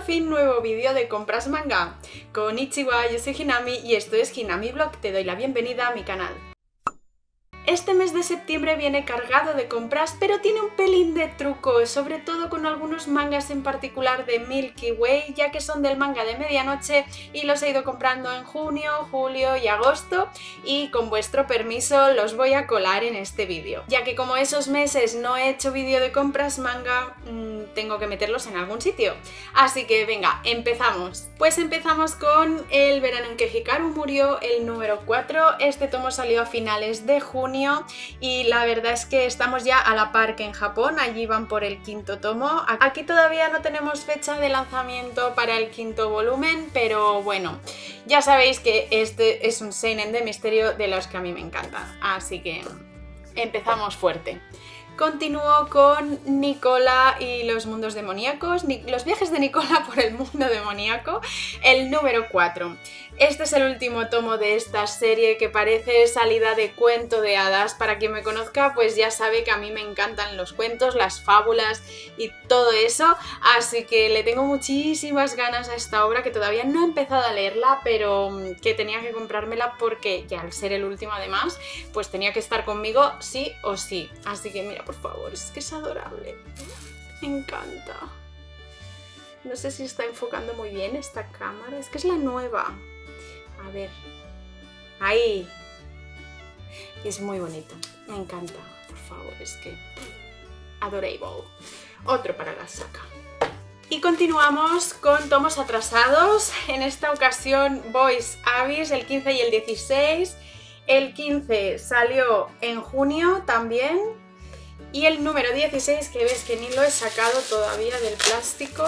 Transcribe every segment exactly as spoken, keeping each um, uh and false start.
fin nuevo vídeo de compras manga. Konnichiwa, yo soy Hinami y esto es Hinami Vlog, te doy la bienvenida a mi canal. Este mes de septiembre viene cargado de compras, pero tiene un pelín de truco, sobre todo con algunos mangas en particular de Milky Way, ya que son del manga de medianoche y los he ido comprando en junio, julio y agosto, y con vuestro permiso los voy a colar en este vídeo, ya que como esos meses no he hecho vídeo de compras manga, mmm, tengo que meterlos en algún sitio. Así que venga, empezamos. Pues empezamos con El verano en que Hikaru murió, el número cuatro. Este tomo salió a finales de junio y la verdad es que estamos ya a la par que en Japón, allí van por el quinto tomo. Aquí todavía no tenemos fecha de lanzamiento para el quinto volumen, pero bueno, ya sabéis que este es un seinen de misterio de los que a mí me encantan, así que empezamos fuerte. Continúo con Nicola y los mundos demoníacos, los viajes de Nicola por el mundo demoníaco, el número cuatro. Este es el último tomo de esta serie que parece salida de cuento de hadas. Para quien me conozca, pues ya sabe que a mí me encantan los cuentos, las fábulas y todo eso, así que le tengo muchísimas ganas a esta obra, que todavía no he empezado a leerla, pero que tenía que comprármela porque, ya al ser el último además, pues tenía que estar conmigo sí o sí. Así que mira, por favor, es que es adorable, me encanta. No sé si está enfocando muy bien esta cámara, es que es la nueva. A ver, ahí, es muy bonito, me encanta, por favor, es que adorable. Otro para la saca. Y continuamos con tomos atrasados, en esta ocasión Boys Abyss, el quince y el dieciséis. El quince salió en junio también, y el número dieciséis, que ves que ni lo he sacado todavía del plástico.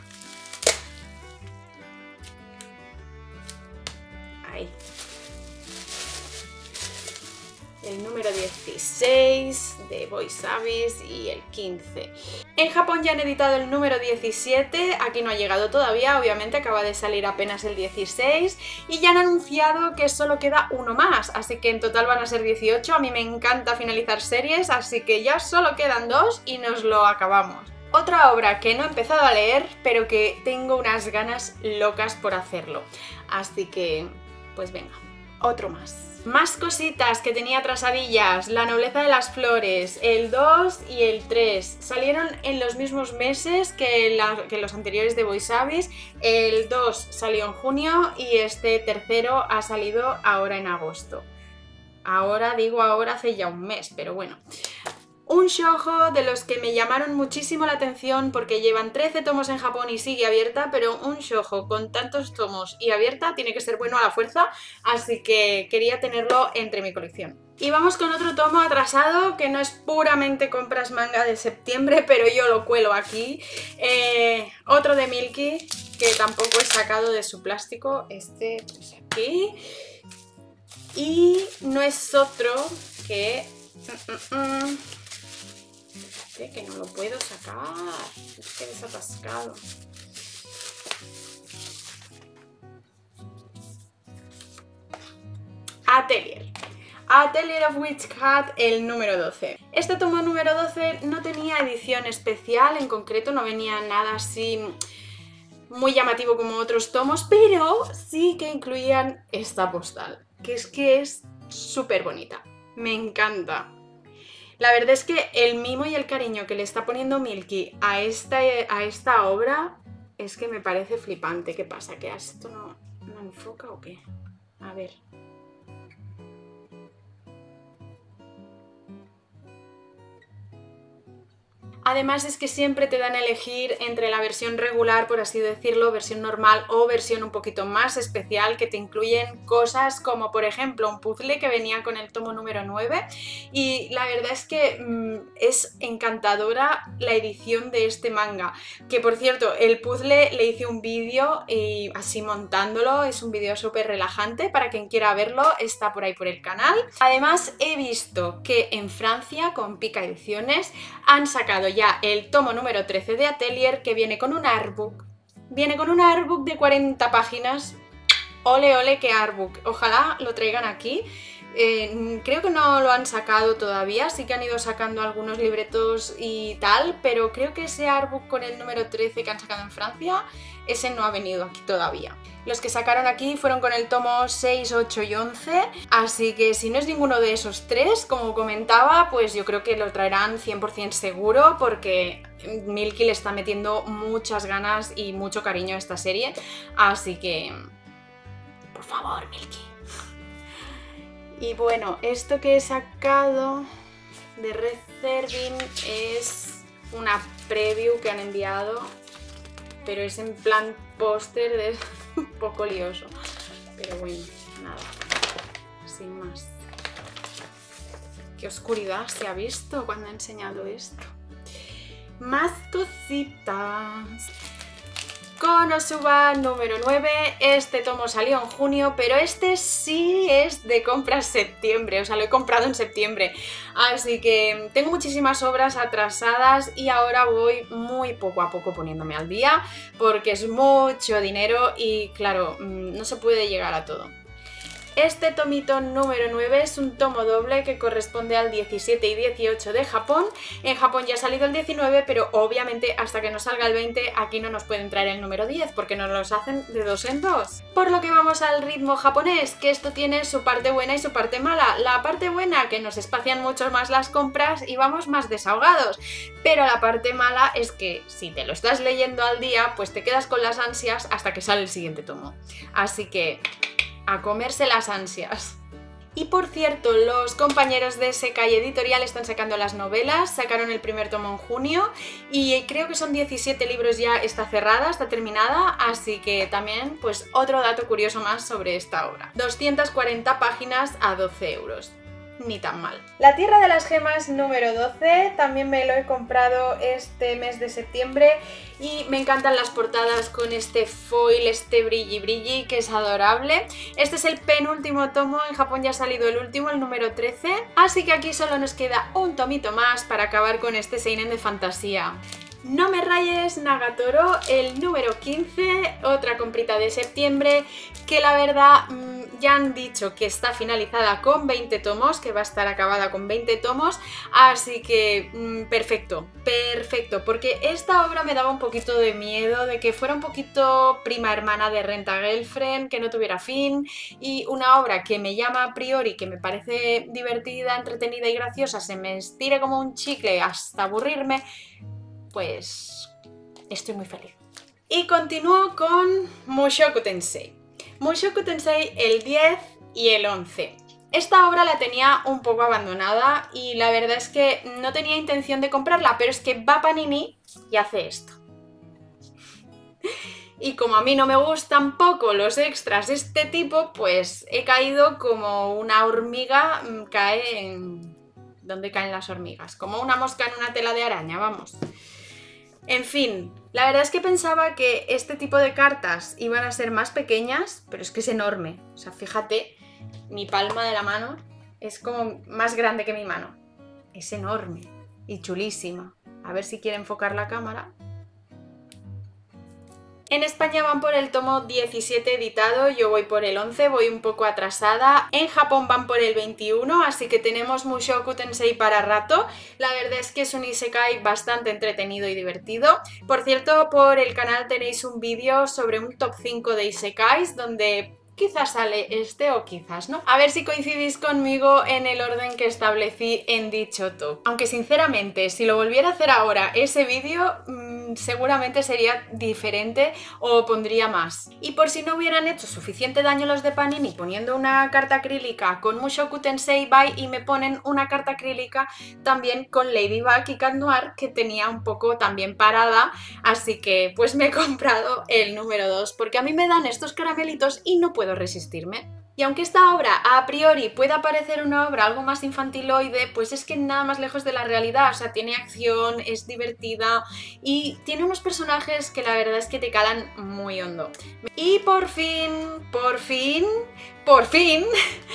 Ahí. El número dieciséis de Boys Abyss y el quince. En Japón ya han editado el número diecisiete, aquí no ha llegado todavía, obviamente acaba de salir apenas el dieciséis, y ya han anunciado que solo queda uno más, así que en total van a ser dieciocho. A mí me encanta finalizar series, así que ya solo quedan dos y nos lo acabamos. Otra obra que no he empezado a leer, pero que tengo unas ganas locas por hacerlo, así que pues venga, otro más. Más cositas que tenía atrasadillas, La nobleza de las flores, el dos y el tres. Salieron en los mismos meses que, la, que los anteriores de Boys Abyss. El dos salió en junio y este tercero ha salido ahora en agosto. Ahora digo ahora, hace ya un mes, pero bueno. Un shoujo de los que me llamaron muchísimo la atención porque llevan trece tomos en Japón y sigue abierta, pero un shoujo con tantos tomos y abierta tiene que ser bueno a la fuerza, así que quería tenerlo entre mi colección. Y vamos con otro tomo atrasado que no es puramente compras manga de septiembre, pero yo lo cuelo aquí. Eh, otro de Milky, que tampoco he sacado de su plástico, este pues aquí. Y no es otro que... Mm, mm, mm. que no lo puedo sacar, es que desatascado. Atelier. Atelier of Witch Hat, el número doce. Este tomo número doce no tenía edición especial, en concreto no venía nada así muy llamativo como otros tomos, pero sí que incluían esta postal, que es que es súper bonita, me encanta. La verdad es que el mimo y el cariño que le está poniendo Milky a esta, a esta obra es que me parece flipante. ¿Qué pasa? ¿Que esto no, no enfoca o qué? A ver. Además es que siempre te dan a elegir entre la versión regular, por así decirlo, versión normal o versión un poquito más especial, que te incluyen cosas como por ejemplo un puzzle que venía con el tomo número nueve, y la verdad es que mmm, es encantadora la edición de este manga, que por cierto el puzzle le hice un vídeo y así montándolo, es un vídeo súper relajante, para quien quiera verlo está por ahí por el canal. Además he visto que en Francia con Pika Ediciones han sacado ya el tomo número trece de Atelier, que viene con un artbook. Viene con un artbook de cuarenta páginas. Ole, ole, qué artbook. Ojalá lo traigan aquí. Eh, creo que no lo han sacado todavía, sí que han ido sacando algunos libretos y tal, pero creo que ese artbook con el número trece que han sacado en Francia, ese no ha venido aquí todavía. Los que sacaron aquí fueron con el tomo seis, ocho y once, así que si no es ninguno de esos tres, como comentaba, pues yo creo que lo traerán cien por cien seguro, porque Milky le está metiendo muchas ganas y mucho cariño a esta serie, así que por favor, Milky. Y bueno, esto que he sacado de Reserving es una preview que han enviado, pero es en plan póster, de un poco lioso. Pero bueno, nada, sin más. Qué oscuridad se ha visto cuando he enseñado esto. Más cositas. Konosuba número nueve, este tomo salió en junio, pero este sí es de compras septiembre, o sea, lo he comprado en septiembre, así que tengo muchísimas obras atrasadas y ahora voy muy poco a poco poniéndome al día, porque es mucho dinero y claro, no se puede llegar a todo. Este tomito número nueve es un tomo doble que corresponde al diecisiete y dieciocho de Japón. En Japón ya ha salido el diecinueve, pero obviamente hasta que no salga el veinte aquí no nos pueden traer el número diez porque nos los hacen de dos en dos. Por lo que vamos al ritmo japonés, que esto tiene su parte buena y su parte mala. La parte buena, que nos espacian mucho más las compras y vamos más desahogados. Pero la parte mala es que si te lo estás leyendo al día, pues te quedas con las ansias hasta que sale el siguiente tomo. Así que a comerse las ansias. Y por cierto, los compañeros de Sekai Editorial están sacando las novelas, sacaron el primer tomo en junio y creo que son diecisiete libros ya, está cerrada, está terminada, así que también pues otro dato curioso más sobre esta obra. doscientas cuarenta páginas a doce euros. Ni tan mal. La Tierra de las Gemas número doce, también me lo he comprado este mes de septiembre y me encantan las portadas con este foil, este brilli brilli, que es adorable. Este es el penúltimo tomo, en Japón ya ha salido el último, el número trece, así que aquí solo nos queda un tomito más para acabar con este seinen de fantasía. No me rayes, Nagatoro, el número quince, otra comprita de septiembre, que la verdad mmm, ya han dicho que está finalizada con veinte tomos, que va a estar acabada con veinte tomos, así que mmm, perfecto, perfecto, porque esta obra me daba un poquito de miedo de que fuera un poquito prima hermana de Rent a Girlfriend, que no tuviera fin, y una obra que me llama a priori, que me parece divertida, entretenida y graciosa, se me estire como un chicle hasta aburrirme, pues estoy muy feliz. Y continúo con Mushoku Tensei. Mushoku Tensei el diez y el once. Esta obra la tenía un poco abandonada y la verdad es que no tenía intención de comprarla, pero es que va Panini y hace esto. Y como a mí no me gustan poco los extras de este tipo, pues he caído como una hormiga cae en... ¿Dónde caen las hormigas? Como una mosca en una tela de araña, vamos. En fin, la verdad es que pensaba que este tipo de cartas iban a ser más pequeñas, pero es que es enorme. O sea, fíjate, mi palma de la mano es como más grande que mi mano. Es enorme y chulísima. A ver si quiere enfocar la cámara. En España van por el tomo diecisiete editado, yo voy por el once, voy un poco atrasada. En Japón van por el veintiuno, así que tenemos Mushoku Tensei para rato. La verdad es que es un isekai bastante entretenido y divertido. Por cierto, por el canal tenéis un vídeo sobre un top cinco de isekais, donde quizás sale este o quizás no. A ver si coincidís conmigo en el orden que establecí en dicho top. Aunque sinceramente, si lo volviera a hacer ahora ese vídeo, mmm, seguramente sería diferente o pondría más. Y por si no hubieran hecho suficiente daño los de Panini poniendo una carta acrílica con Mushoku Tensei Bai y me ponen una carta acrílica también con Ladybug y Cat Noir, que tenía un poco también parada, así que pues me he comprado el número dos porque a mí me dan estos caramelitos y no puedo resistirme. Y aunque esta obra a priori pueda parecer una obra algo más infantiloide, pues es que nada más lejos de la realidad. O sea, tiene acción, es divertida y tiene unos personajes que la verdad es que te calan muy hondo. Y por fin, por fin, por fin,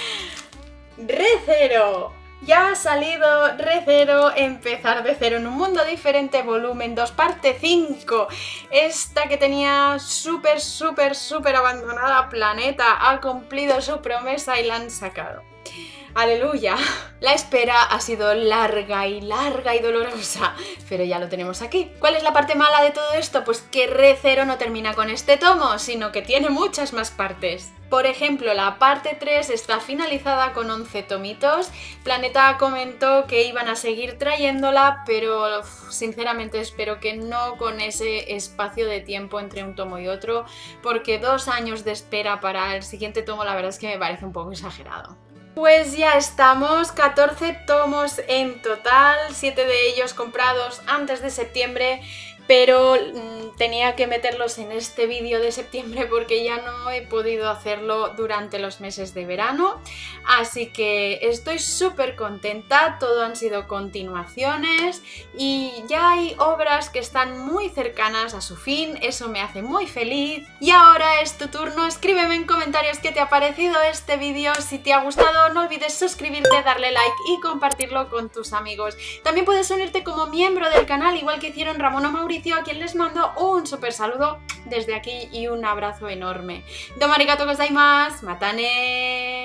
Re:Zero. Ya ha salido Re:Zero, empezar de cero en un mundo diferente, volumen dos, parte cinco. Esta que tenía súper, súper, súper abandonada Planeta ha cumplido su promesa y la han sacado. ¡Aleluya! La espera ha sido larga y larga y dolorosa, pero ya lo tenemos aquí. ¿Cuál es la parte mala de todo esto? Pues que Re:Zero no termina con este tomo, sino que tiene muchas más partes. Por ejemplo, la parte tres está finalizada con once tomitos. Planeta comentó que iban a seguir trayéndola, pero uf, sinceramente espero que no con ese espacio de tiempo entre un tomo y otro, porque dos años de espera para el siguiente tomo la verdad es que me parece un poco exagerado. Pues ya estamos, catorce tomos en total, siete de ellos comprados antes de septiembre, pero mmm, tenía que meterlos en este vídeo de septiembre porque ya no he podido hacerlo durante los meses de verano, así que estoy súper contenta, todo han sido continuaciones y ya hay obras que están muy cercanas a su fin, eso me hace muy feliz. Y ahora es tu turno, escríbeme en comentarios qué te ha parecido este vídeo, si te ha gustado no olvides suscribirte, darle like y compartirlo con tus amigos. También puedes unirte como miembro del canal, igual que hicieron Ramón o Mauricio, a quien les mando un súper saludo desde aquí y un abrazo enorme. Domo arigatou gozaimasu, mata ne.